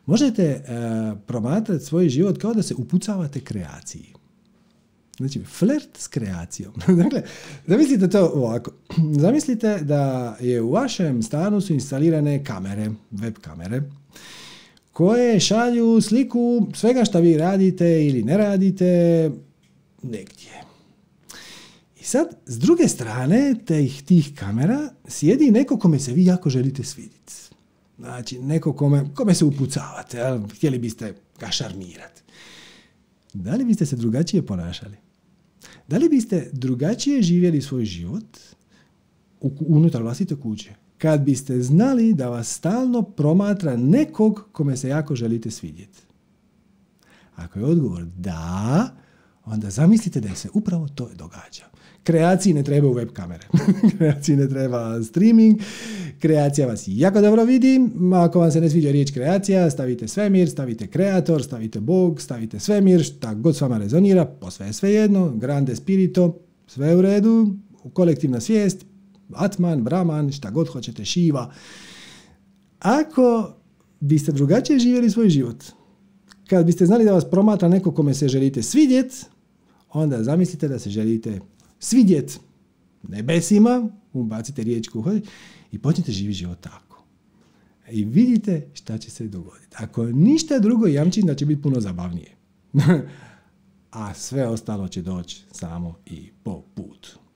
Možete promatrati svoj život kao da se upucavate kreaciji. Znači, flert s kreacijom. Dakle, zamislite to ovako. Zamislite da je u vašem stanu su instalirane kamere, web kamere, koje šalju sliku svega što vi radite ili ne radite negdje. I sad, s druge strane tih kamera sjedi neko kome se vi jako želite svidjeti. Znači, neko kome se upucavate, htjeli biste ga šarmirati. Da li biste se drugačije ponašali? Da li biste drugačije živjeli svoj život unutar vlastite kuće? Kad biste znali da vas stalno promatra nekog kome se jako želite svidjeti. Ako je odgovor da, onda zamislite da se upravo to događa. Kreaciji ne treba web kamere. Kreaciji ne treba streaming. Kreacija vas jako dobro vidi. Ako vam se ne sviđa riječ kreacija, stavite svemir, stavite kreator, stavite Bog, stavite svemir, šta god s vama rezonira, posve je svejedno, grande spirito, sve u redu, kolektivna svijest, Atman, Brahman, šta god hoćete, Šiva. Ako biste drugačije živjeli svoj život, kad biste znali da vas promatra neko kome se želite svidjet, onda zamislite da se želite svidjet nebesima, ubacite riječ kuhoj i počnite živjeti život tako. I vidite šta će se dogoditi. Ako ništa drugo, jamčim da će biti puno zabavnije. A sve ostalo će doći samo i po putu.